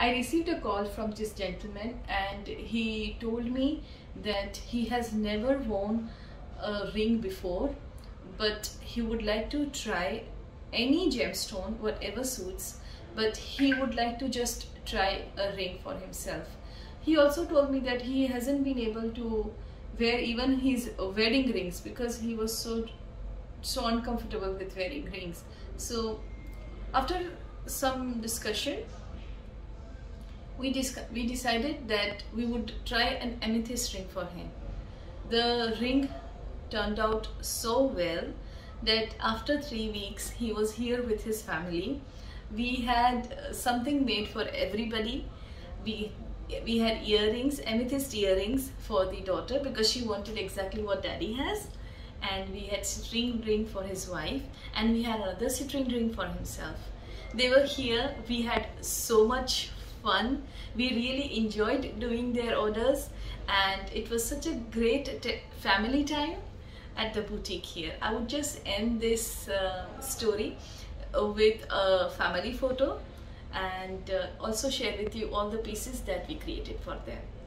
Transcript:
I received a call from this gentleman and he told me that he has never worn a ring before, but he would like to try any gemstone, whatever suits, but he would like to just try a ring for himself. He also told me that he hasn't been able to wear even his wedding rings because he was so uncomfortable with wearing rings. So after some discussion, we decided that we would try an amethyst ring for him. The ring turned out so well that after 3 weeks he was here with his family. We had something made for everybody. We had earrings, amethyst earrings for the daughter because she wanted exactly what daddy has, and we had citrine ring for his wife, and we had another citrine ring for himself. They were here. We had so much fun. We really enjoyed doing their orders, and it was such a great family time at the boutique here. I would just end this story with a family photo and also share with you all the pieces that we created for them.